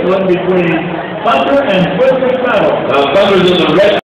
one between Thunder and Twister Saddle. Thunder's in the red